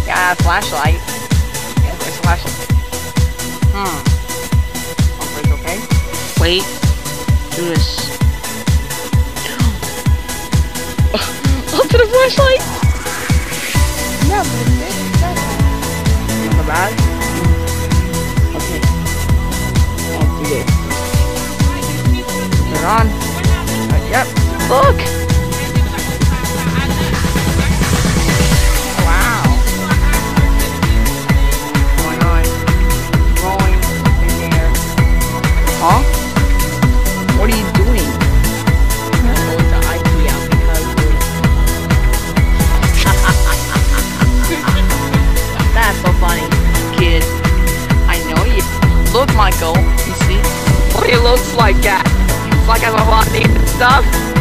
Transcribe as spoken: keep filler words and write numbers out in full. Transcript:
Yeah, flashlight. Yeah, there's a flashlight. Hmm. Hopefully it's okay. Wait. Do this. Up to the flashlight. No, but it's On the bag. okay. I'll do this. Turn it on. Uh, yep. Look. Wow. Going on. Rolling in there. Huh? What are you doing? I'm going to IKEA because that's so funny, kid. I know you. Look, Michael. You see? What it looks like, Cat. It's like I have a lot of stuff.